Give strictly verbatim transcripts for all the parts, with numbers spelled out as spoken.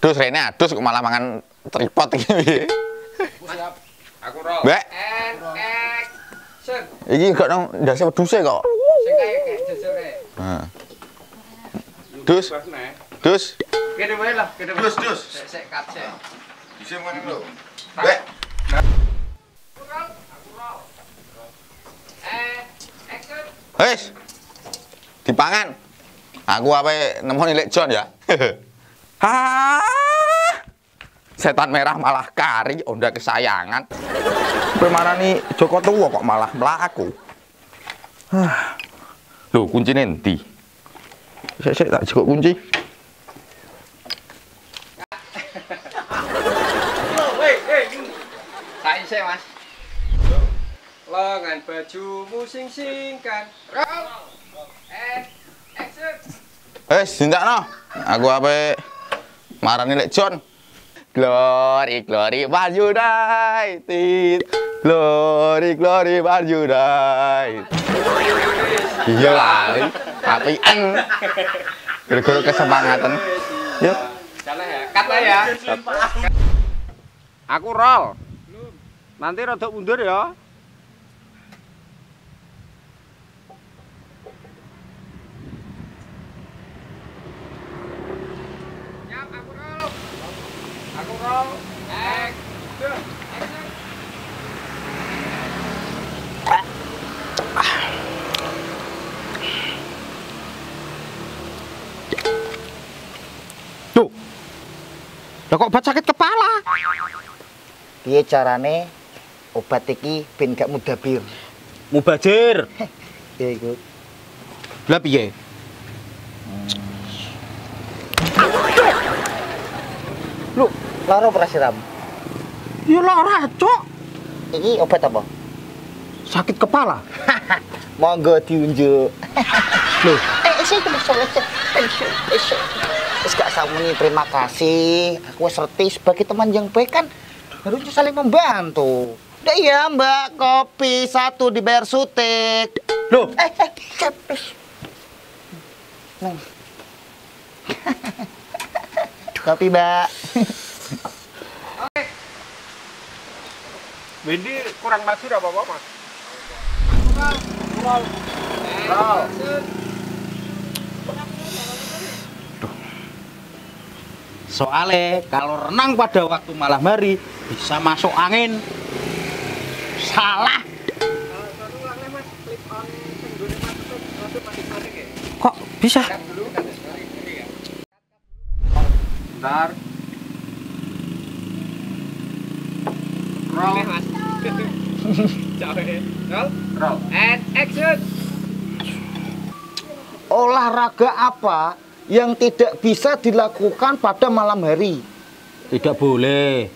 Dus rene adus kok malah mangan tripod iki. Siap. Aku roll. Mbak. And action. Iki gak nang ndase wedhuse kok. Sing kaya kayak jejere. Heeh. Dus. Dus. Kene wae lah, kene. Dus, dus. Sik sik kat sik. Bisa mangan lho. Mbak. Aku roll. Aku roll. And action. Wes. Dipangan. Aku ape nemoni Lek Jon ya. Ha. Setan merah malah kari, onda kesayangan. Kowe marani Joko Tuwa kok malah mlaku. Hah. Lho, kuncine endi? Sik-sik tak jekuk kunci. Hei, hei. Sae sik, Mas. Lengan bajumu sing-singkan. Roll. And action. Wes, dintakno. Aku ape marani Lek Jon. Glory, glory, while you die. Glory, glory, while you die. Iya lah, apian. Gara-gara kesemangatan. Yuk. Jalan ya, cut lah ya. Aku roll. Nanti rada mundur ya. Siap, aku roll. Aku roll. Action. Action. Tuh. Lah kok obat sakit kepala? Piye carane obat iki ben gak mudabir? Mubazir. Ya iku. Lah piye? Lu, lara ora siram? Ya lara, Cok. Iki obat apa? Sakit kepala. Monggo diunjuk. Loh, Eh, sik sik. Wis gak samuni terima kasih. Aku wis ngerti sebagai teman yang baik kan harusnya saling membantu. Udah iya, Mbak, kopi satu dibayar sutik. loh, Eh, eh, cepis. Nih. Kopi, Mbak. Windy kurang maju apa apa, Mas? Roll. Roll. soalnya kalau renang pada waktu malam hari bisa masuk angin. Salah. Kok bisa? Bentar. Roll, Mas. Roll. Roll. And action. Olahraga apa yang tidak bisa dilakukan pada malam hari? Tidak boleh.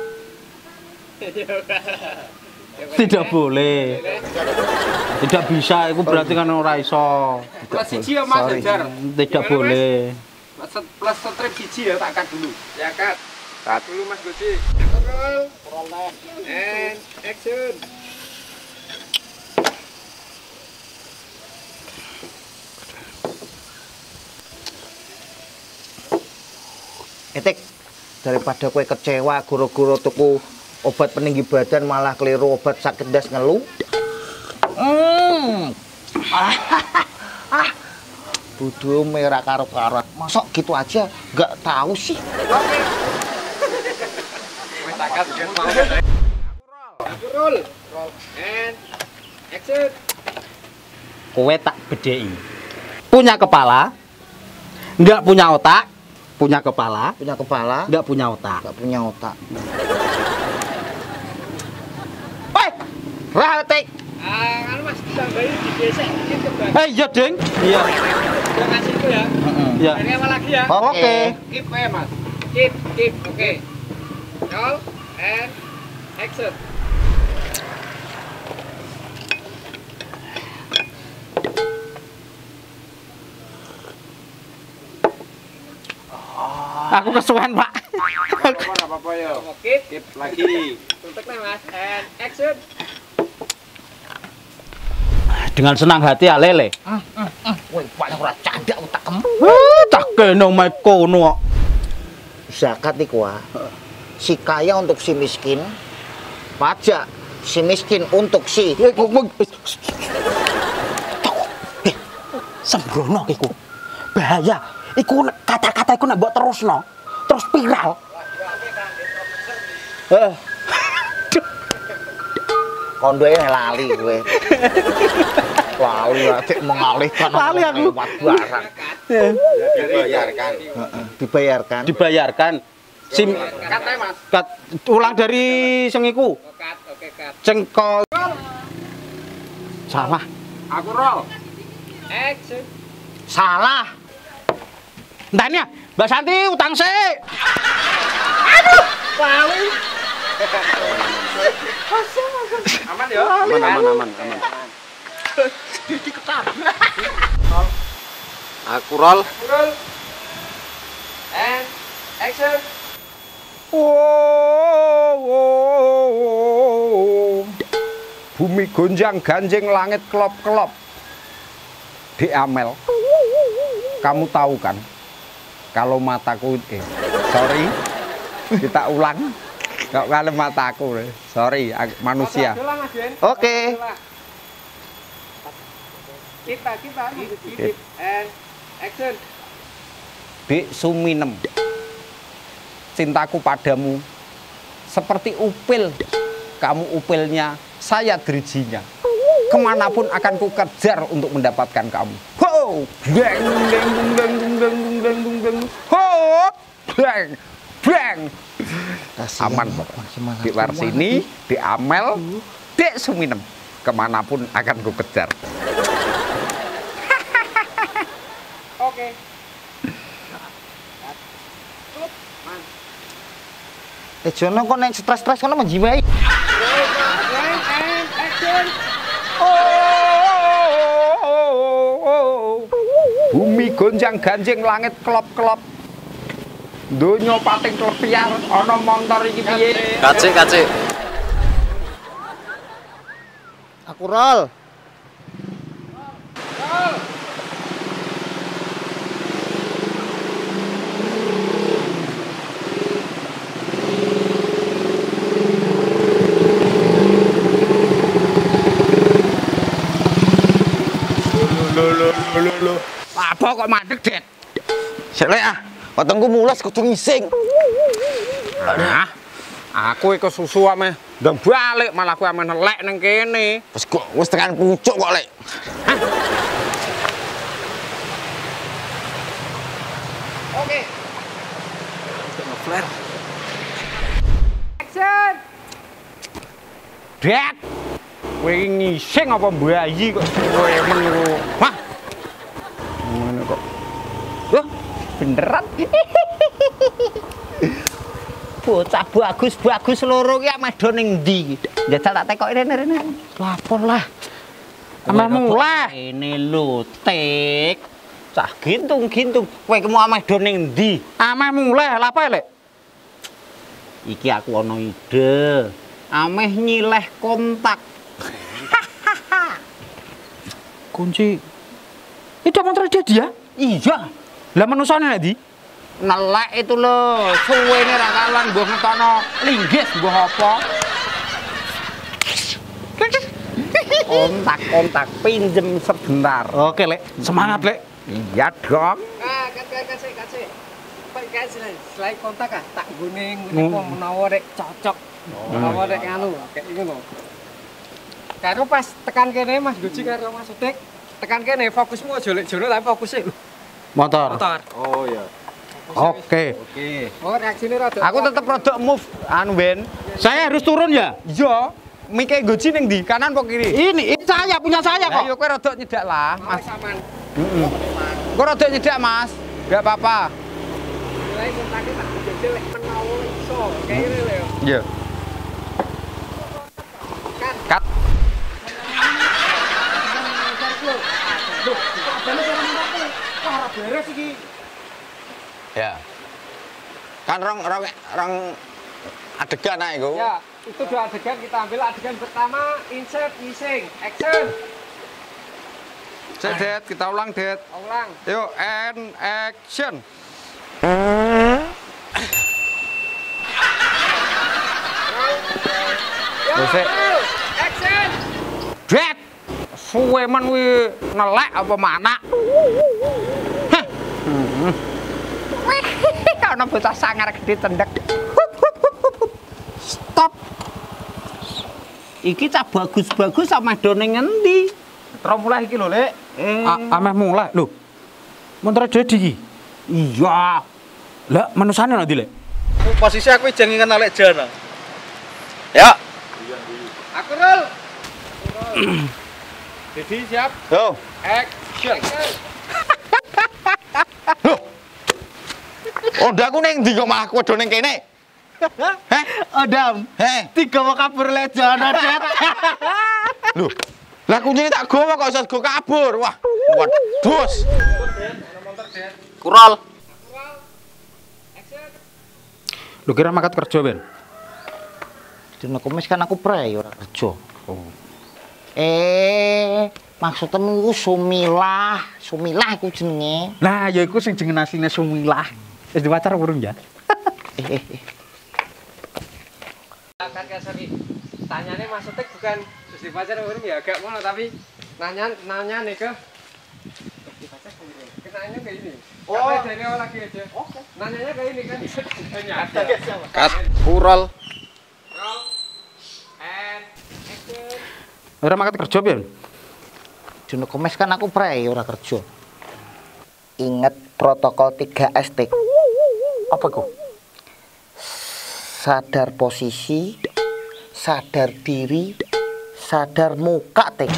Tidak boleh. Tidak bisa, itu berarti kan ora iso. Plus siji ya, Mas, Jar. Tidak boleh. Plus plus strip siji ya, tak cut dulu. Ya, cut. Cut dulu, Mas Goci. Roll. Roll. And action. Etik, daripada kue kecewa guru-guru tuku obat peninggi badan malah keliru obat sakit das ngeluh. Hmm. Ah, ah. Budu merah karut-karut. Masuk gitu aja nggak tahu sih. Oke. Wes tak cut gen mau. Aku roll. Aku roll. Roll. And action. Kowe tak bedheki. Punya kepala, nggak punya otak. Punya kepala, Punya kepala, nggak punya otak. nggak punya otak. Woi, Ratik. Ah, kan Mas tambahin digesek dikit ke bawah. Eh, iya, Ding. Iya. Udah kasih itu ya. Iya. Ini apa lagi ya? Oke. Keep ya, Mas. Keep, keep. Oke. Roll and action. Aku kesuwen, Pak. Apa apa ya? Keep, keep lagi. Tuntuk nih, Mas. And action. Dengan senang hati alele. Woi, paling ora candak otak kamu. Hah, tak kene omae kono kok. zakat iku ah. Si kaya untuk si miskin, pajak si miskin untuk si sembrono iku. Bahaya. Iku kata-kata iku nek mbok terusno, terus viral. Heeh. kondoe lali kowe. Lali atik mengalihkan Lali aku. lewat barang. Dibayarkan. Heeh, dibayarkan. Dibayarkan. Sim Kat ae, Mas. kat, ulang dari sing iku. Kat, oke kat. Cengkol. Salah. Aku roll. Action. Salah. Entahnya, Mbak Santi utang sih. Lali. Aman ya? Aman, aman, aman, aman. Aku roll. Roll. And action. Bumi gonjang ganjing, langit kelop-kelop. Di Amel, kamu tahu kan kalau mataku eh sorry kita ulang kok kalau mataku sorry manusia. Oke. Kita kita edit and action. Dek Suminem, cintaku padamu seperti upil, kamu upilnya, saya dirijinya. Kemanapun akan ku kejar untuk mendapatkan kamu. Ho, bang, bang, bang, bang, bang, bang, bang, bang, ho, bang, bang. Aman pokoknya. Di Warsini, di Amel, Dek Suminem, kemanapun akan ku kejar. Oke. Eh Jono kok nek stres-stres kono menjiwai. And action. Bumi gonjang ganjing, langit kelop-kelop. Donya pating klepiar, ana montor iki piye? Kacik, kacik. Aku roll. Apa kok madeg, Det? Selek ah. Wetengku mules kudu ngising. Nah, aku iki susu ame ndang balik malah kowe ame nelek ning kene. Wis kok wis tekan pucuk kok, Lek. Oke. Flare. Action. Det. Kowe iki ngising apa bayi kok kowe meniru. Wah. Ngono kok. Wah, beneran. Bocah bagus-bagus loro ki medo ning ndi? Njajal tak tekoki rene-rene. Lapor lah. Ameh mulai. Ini lho, Tik. Cah gintung-gintung. Kowe ki mau ameh do ning ndi? Ameh mulai, lha apa Lek? Iki aku ana ide. Ameh nyileh kontak. Kunci. Itu motor dia? Iya. Lah manusane nek ndi? Nelek itu lho, suwene ra kalan mbah ngetono linggis mbah apa. Kontak-kontak pinjem sebentar. Oke, Lek. Semangat, Lek. Iya dong. Ah, kat kat kat kat. Pak guys, selain kontak ah, tak guning ngene kok menawa rek cocok. Menawa rek nganu, kayak ngono. Karo pas tekan kene Mas Guci karo Mas Udik, tekan kene fokusmu aja lek jono tapi fokus sik. Motor. Motor. Oh iya. Oke. Oke. Oh, reaksine rada. Aku tetep rada move anu Ben. Saya harus turun ya? Iya. Mike goji ning ndi? Kanan apa kiri? Ini, ini saya punya saya Lah kok. yo kowe rada nyedak lah, Mas. Mas aman. Heeh. Kowe rada nyedak, Mas. Enggak apa-apa. Selain kontaknya tak jajal lek menawa iso. Kayak ngene lho. Iya. Kan. Kat. Beres iki. Ya. Kan rong rong rong adegan ae iku. Ya, itu dua adegan kita ambil adegan pertama insert ngising. Action. Cek, Det, kita ulang, Det. Ulang. Yuk, and action. sik. Action. Dret. Suwe men kuwi nelek apa mana? Heh. Heeh. Ana bocah sangar gede cendek. Stop. Iki cah bagus-bagus sama done ngendi? Terus mulai iki lho, Lek. Eh, Ameh mulai lho. Montor jadi iki. iya. Lah manusane nanti, Lek. Posisi aku jangan nalek jana. Ya. Aku roll. Jadi siap. Yo. Action. Loh. Onda aku ning ndi kok malah kodo ning kene? Heh? Adam, Heh. tiga mau kabur lejana, Dret. Loh. Lah kuncine tak gowo kok iso go kabur. Wah. Waduh. Kurol. Lu kira makat kerja, Ben? Dina Kamis kan aku pre ora kerja. Oh. Eh, maksudnya iku sumilah, sumilah iku jenenge. Lah, ya iku sing jeneng asline Sumilah. Wis diwacar urung ya? Eh, eh, eh. Kan sorry. Tanyane maksudnya bukan terus dipacar urung ya agak ngono tapi nanya nanya nih ke dipacar urung. Kenanya kayak ini. Oh, dari awal lagi aja. Oke. Nanyanya kayak ini kan. Nyata. Kat. Kurol. Roll. And action. Ora makat kerja, Ben? Dina Kamis kan aku pre ora kerja. Ingat protokol tiga S T. Apa ku? Sadar posisi, sadar diri, sadar muka, Tik.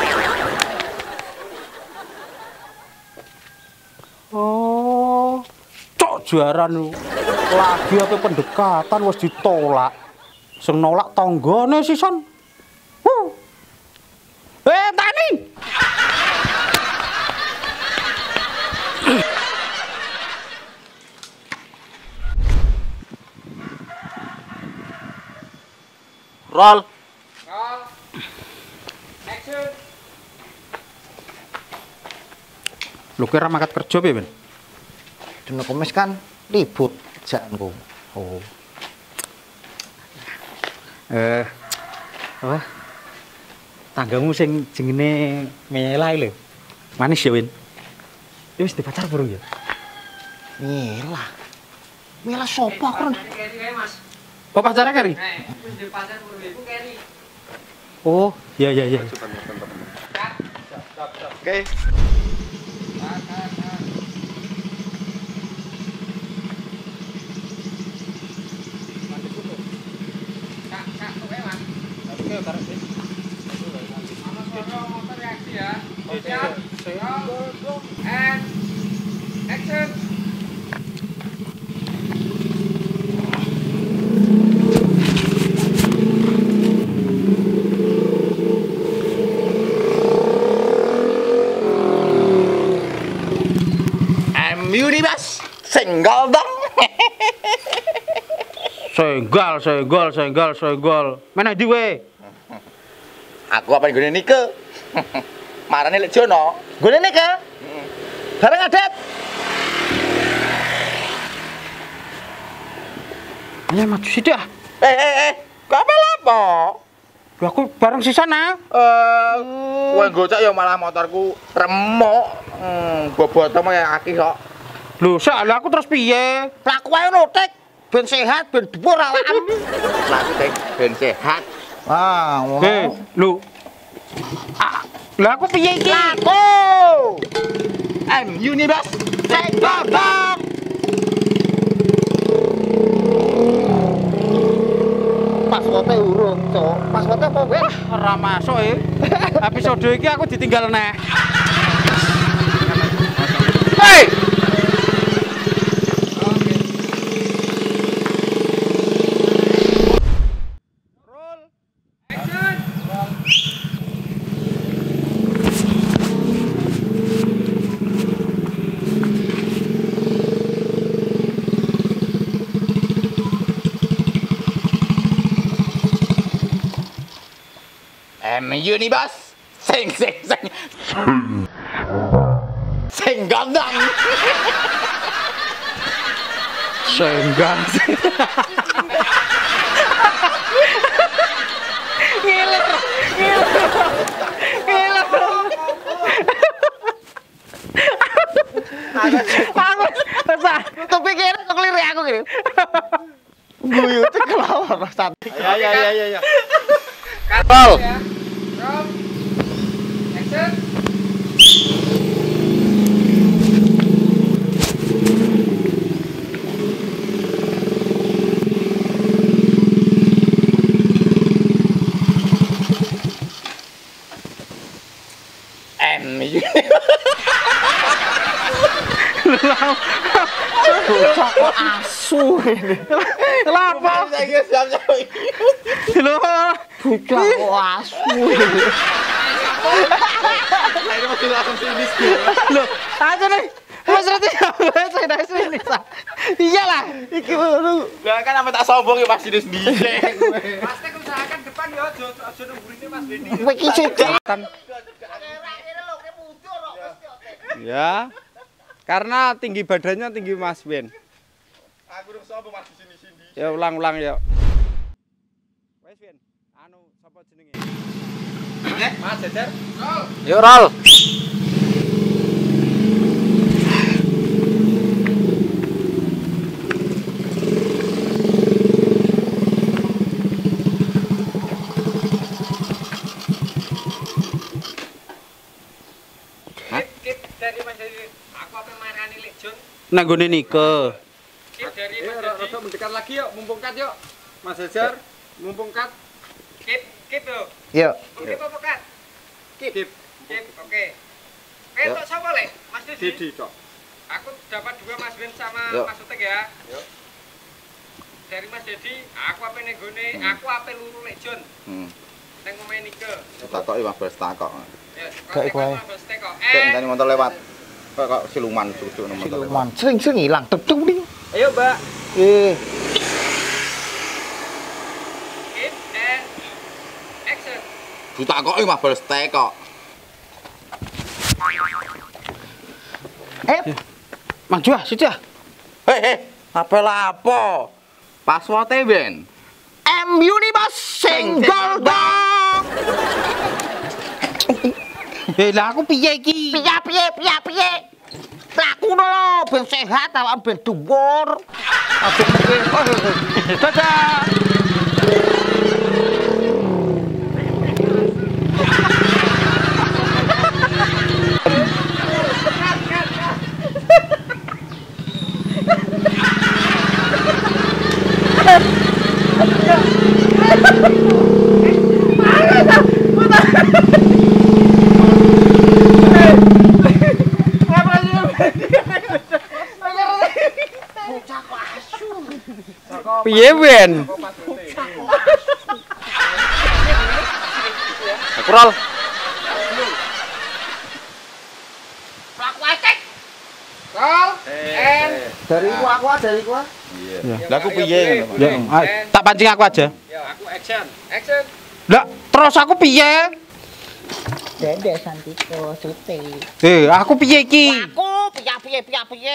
Oh, cok juaran lu. Lagi apa pendekatan wis ditolak. Sing nolak tanggane sisan. Huh. Eh, tani. Roll. Roll. Action. Lu kira makat kerja piye, Ben? Dina Kamis kan libur kerjaanku. Oh. Eh, apa? Tanggamu sing jenenge Mela lho. Manis ya, Win. Ya wis dipacar burung ya? Mila. Mila sopo aku? Kayak ini Mas. Oh, pacarnya kari? Nah, wis dipacar urung iku kayak ini. Oh, iya iya iya. Oke. Kak, kak, tuh Mas. Oke, bareng sih. Ana suara motor reaksi ya. Siap. Roll. And action. Unibus senggol dong. Senggol, senggol, senggol, senggol. Mana di we? Aku apa yang gini Nike? Marane lek Jono. Gue nih ke? Bareng adat. Ya maju sithik ah. Eh eh eh, kok apa lapo? Lah aku bareng si sana. Eh, kowe gocak ya malah motorku remuk. Hmm, bobot mah ya akeh kok. Lho, sak lha aku terus piye? Laku ae ngono, Tik. Ben sehat, ben dhuwur awakmu. Lah aku teh ben sehat. Ah, ngono. Eh, lho. Ah, lah aku piye iki? Laku. M Unibus senggol dong. Password-e urung, Cok. Password-e apa wis? Ora masuk e. Episode iki aku ditinggal neh. Hei! M Unibus sing sing sing sing gandang Senggang. kira kok lirik aku kira. Guyu cek kelawar sate. Ya ya ya ya ya. Roll. Roll. Action. Bocah kok asu ini. Kenapa? Lho, Bocah kok asu ini. lho, aja nih. Mas Rati, saya dari sini. Iyalah, iki ngono. Lah kan sampe tak sombong ya Mas Dinis sendiri. Mas Tek usahakan depan ya, aja aja nungguin Mas Beni. Kowe iki sik. Ya. Karena tinggi badannya tinggi Mas Ben. Aku udah sombong Mas di sini-sini. Ya ulang-ulang ya. Wes Ben, anu sapa jenenge? Mas Jejer. Yuk roll. Kip, kip dari Mas Dedi. Aku apa marani Lek Jon. Nang gone Nike. Kip dari Eh, Mas rada Dedi. mendekat lagi yuk, mumpung kat yuk. Mas Jejer, mumpung kat. Kip, kip yo. Yuk. Kip apa kan? Kip. Kip, oke. Oke, untuk siapa Lek? Mas Dedi. Didi, Cok. Aku dapat dua Mas Ben sama Yuk. Mas Utek ya. Yuk. Dari Mas Dedi, aku apa ning gone, aku apa luru Lek Jon. Hmm. Nang omahe Nike. Takok iki mabes takok. Ya, Gak iku ae. kok. Kok Eh, ngene motor lewat. Kok kok siluman cucuk nang motor lewat. Siluman sering-sering hilang tetung ning. ayo Mbak. Eh, Kip and action. Ditakoki mabes tekok. eh. Maju ah, situ ah. Hei, hei, apa lapo? Password-e Ben. M U nih Bos, single dong. Eh, lah aku piye iki? Piye piye piye piye. Laku lho, ben sehat awak ben dhuwur. Aja mikir. Dadah. Piye Ben? Aku roll. Laku acek. Roll and Dari ku aku dari ku. Iya. Lah aku piye ngono. Ya, ah, tak pancing aku aja. ya aku action. Action. Lah, terus aku piye? Dede Santiko Suti. Eh, aku piye iki? Aku piye piye piye piye.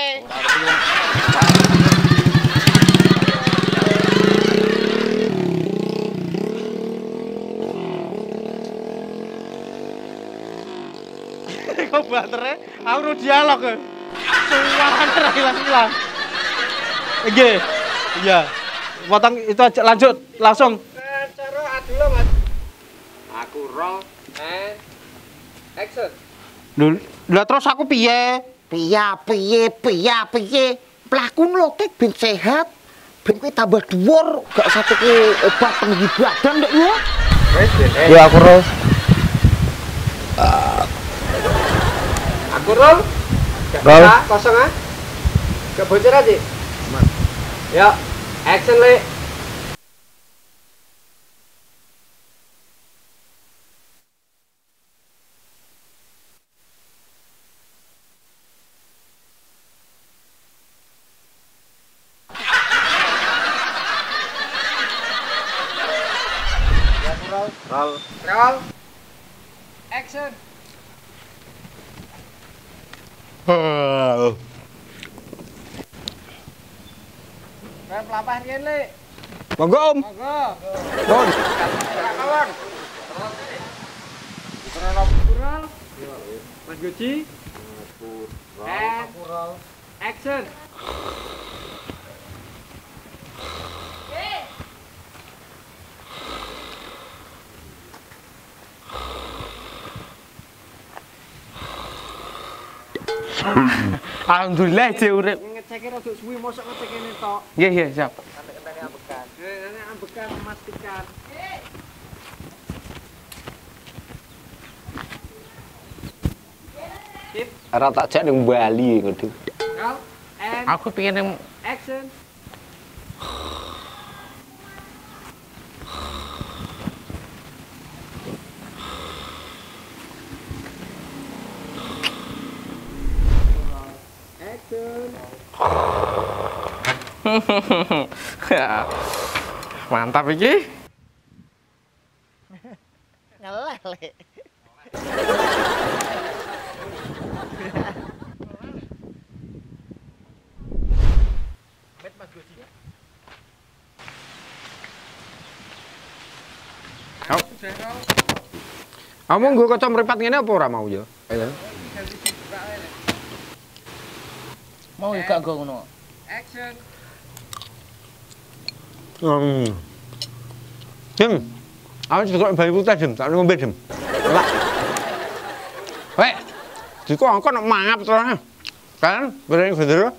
Kok baternya aku ro dialog ke. Suarane ra hilang-hilang. Oke. Iya. Potong itu aja lanjut langsung. Nah, cara adu lo Mas. Aku roll and action. Lho, lah terus aku piye? Piye piye piye piye. Pelakon lho kek ben sehat. Ben kowe tambah dhuwur, gak satu ku obat tinggi badan ndek yo. Ya aku ro. Aku roll. Roll. Bisa, kosong ah. Gak bocor aja. Ya, action le. Roll. Roll. Action. Kan pelapah riyen le. Monggo Om. Monggo. Nun. Gerak mawon. Roll. Mas Guci. And action. Alhamdulillah je urip. Ngeceke rada suwi mosok ngecek kene tok. Nggih, nggih, siap. Sampai kentene ambekan. Kentene ambekan memastikan. Sip. Ora tak jak ning Bali ngono. Roll and Aku pengen action. Action. mantap iki. Ngeleh, Le. Kamu nggo kaca mripat ngene apa ora mau ya? Ayo. Mau gak nggo ngono. Action. Hmm. Jem. Aku juga bayi putih jem, tak ngombe jem. Lah. Wek. Diku angkon nek mangap terus. Kan, berani bener.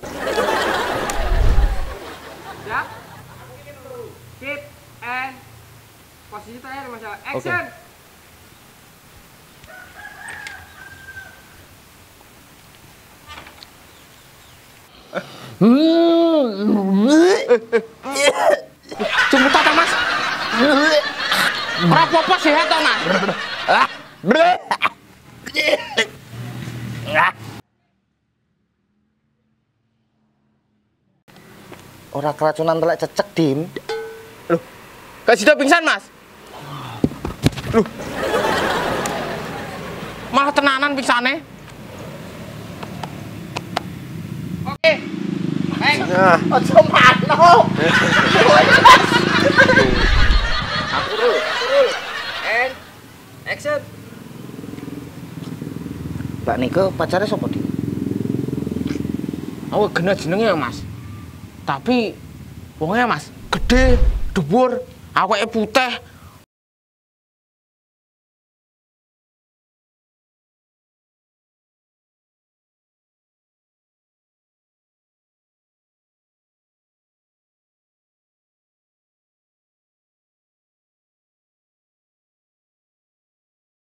Siap. Keep and posisi terakhir masalah action. Jemput ta, Mas. Ora apa-apa sehat to, Mas. Ora keracunan telek cecek, Dim. Loh. Gak sida pingsan, Mas. Loh. Malah tenanan pingsane. Oke. Baik. Ojo mano. Aku roll. Roll. And action. Mbak Niko pacarnya sapa, Dim? Aku kena jenenge, Mas. Tapi wongnya, Mas, gede, dhuwur, awake putih,